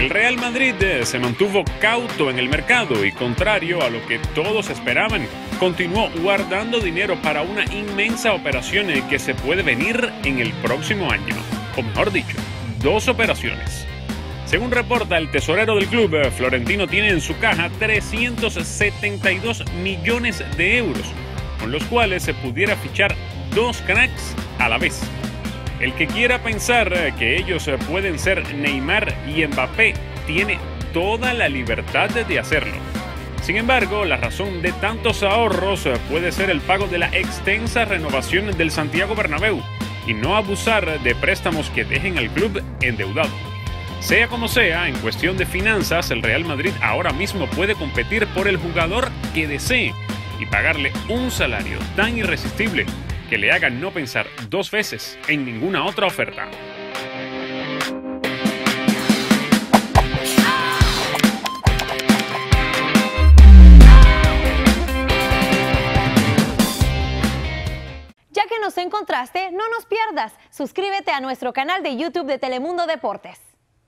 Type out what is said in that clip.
El Real Madrid se mantuvo cauto en el mercado y, contrario a lo que todos esperaban, continuó guardando dinero para una inmensa operación que se puede venir en el próximo año, o mejor dicho, 2 operaciones. Según reporta el tesorero del club, Florentino tiene en su caja 372 millones de euros, con los cuales se pudiera fichar 2 cracks a la vez. El que quiera pensar que ellos pueden ser Neymar y Mbappé tiene toda la libertad de hacerlo. Sin embargo, la razón de tantos ahorros puede ser el pago de la extensa renovación del Santiago Bernabéu y no abusar de préstamos que dejen al club endeudado. Sea como sea, en cuestión de finanzas, el Real Madrid ahora mismo puede competir por el jugador que desee y pagarle un salario tan irresistible que le haga no pensar 2 veces en ninguna otra oferta. Ya que nos encontraste, no nos pierdas. Suscríbete a nuestro canal de YouTube de Telemundo Deportes.